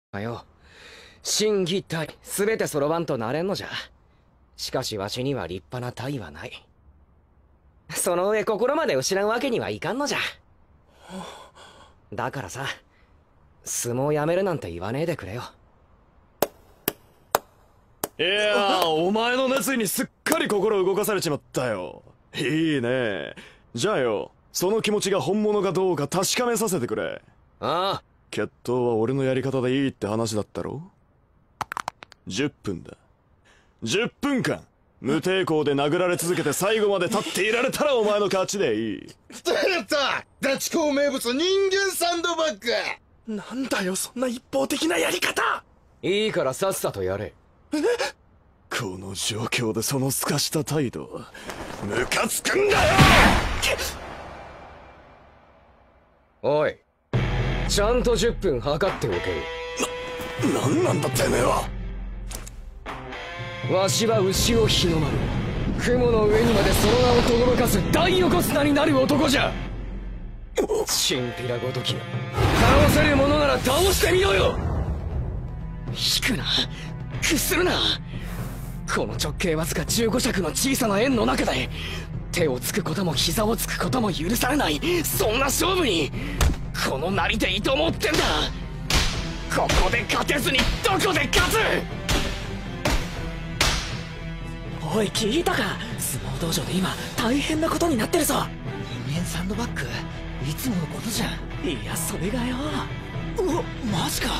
あよ、心技体すべて揃わんとなれんのじゃ。しかしわしには立派な体はない。その上心まで失うわけにはいかんのじゃ。だからさ、相撲やめるなんて言わねえでくれよ。 いやー、お前の熱意にすっかり心動かされちまったよ。いいね。じゃあよ、その気持ちが本物かどうか確かめさせてくれ。 ああ、 決闘は俺のやり方でいいって話だったろ。10分だ。10分間無抵抗で殴られ続けて最後まで立っていられたらお前の勝ちでいい。 やった、ダチ公名物人間サンドバッグ。 なんだよそんな一方的なやり方。 いいからさっさとやれ。 この状況でその透かした態度、ムカつくんだよ。 おい、ちゃんと10分測っておけ。 なんなんだてめえは。 わしは牛を日の丸、雲の上にまでその名を轟かす大横綱になる男じゃ。チンピラごとき、倒せるものなら倒してみろよ。引くな、屈するな。この直径わずか15尺の小さな円の中で手をつくことも膝をつくことも許されない、そんな勝負にこのなりでいいと思ってんだ。ここで勝てずにどこで勝つ。 おい聞いたか、相撲道場で今大変なことになってるぞ。人間サンドバッグいつものことじゃん。いやそれがよ、マジか。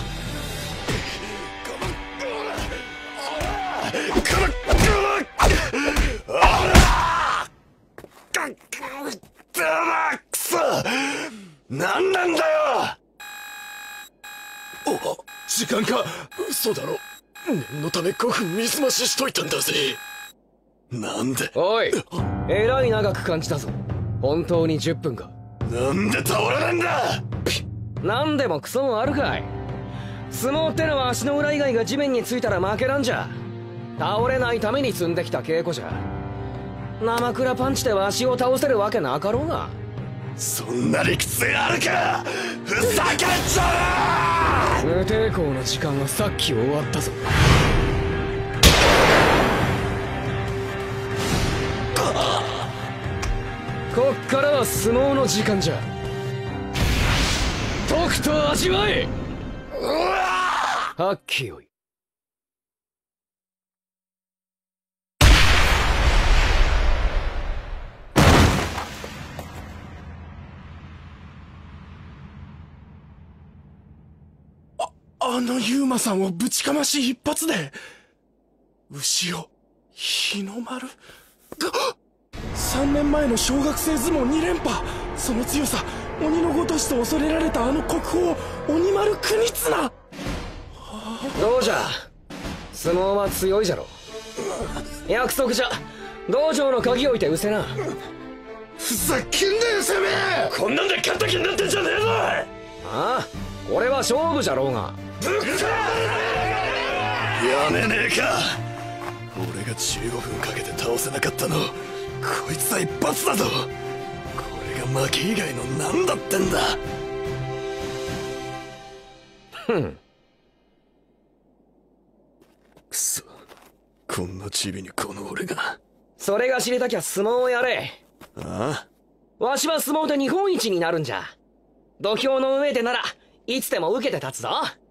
くそ、なんなんだよ。 お、時間か。嘘だろ。念のため5分水増ししといたんだぜ。 なんで。 おい、えらい長く感じたぞ。本当に10分か。 なんで倒れないんだ。 なんでもクソもあるかい。相撲ってのは足の裏以外が地面についたら負けなんじゃ。倒れないために積んできた稽古じゃ。生倉パンチでわしを倒せるわけなかろうが。 そんな理屈があるか。ふざけんじゃね無抵抗の時間はさっき終わったぞ。こっからは相撲の時間じゃ。とくと味わえ。はっきよい。 あのユーマさんをぶちかまし一発で牛を日の丸。3年前の小学生相撲2連覇、その強さ、鬼のごとしと恐れられたあの国宝鬼丸国綱。 どうじゃ、相撲は強いじゃろ。約束じゃ、道場の鍵置いて失せな。 ふざけんなよてめえ。 こんなんで勝った気になってんじゃねえぞ。 ああ、これは勝負じゃろうが。 やめねえか。俺が15分かけて倒せなかったの、こいつは一発だぞ。これが負け以外の何だってんだ。 ふん。 くそ、こんなチビにこの俺が。 それが知りたきゃ相撲をやれ。 ああ、 わしは相撲で日本一になるんじゃ。土俵の上でならいつでも受けて立つぞ。